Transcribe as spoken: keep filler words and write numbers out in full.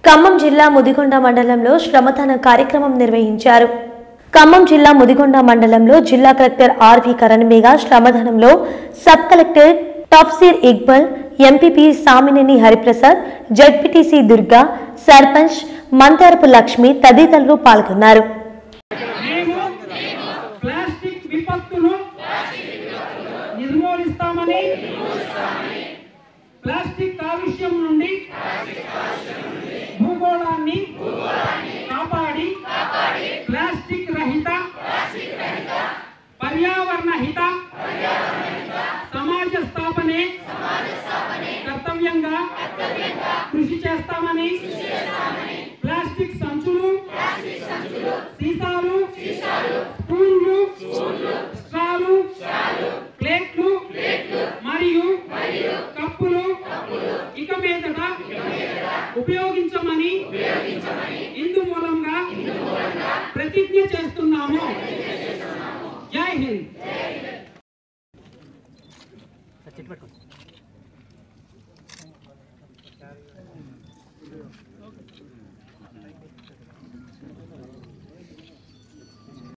ఖమ్మం జిల్లా ముదిగొండ మండలంలో శ్రమదాన కార్యక్రమం నిర్వహించారు. ఖమ్మం జిల్లా ముదిగొండ మండలంలో జిల్లా కలెక్టర్ ఆర్వి కరణ్మేగా శ్రమదానంలో sub collector Tafseer Iqbal, MPP Samineni Hariprasad, ZPTC Durga, sarpanch Mantharapu Lakshmi తదితరులు పాల్గొన్నారు. ప్లాస్టిక్ కాలుష్యం నుండి భూగోళాన్ని కాపాడి ప్లాస్టిక్ రహిత పర్యావరణ హిత సమాజ స్థాపనే కర్తవ్యంగా కృషి చేస్తామని ప్లాస్టిక్ సంచులు, సీసాలు, స్పూన్లు, స్ట్రాలు, ప్లేట్లు మరియు కప్పులు ఇక మీదట ఉపయోగించమని ఇందు మూలంగా ప్రతిజ్ఞ చేస్తున్నాము. జై హింద్.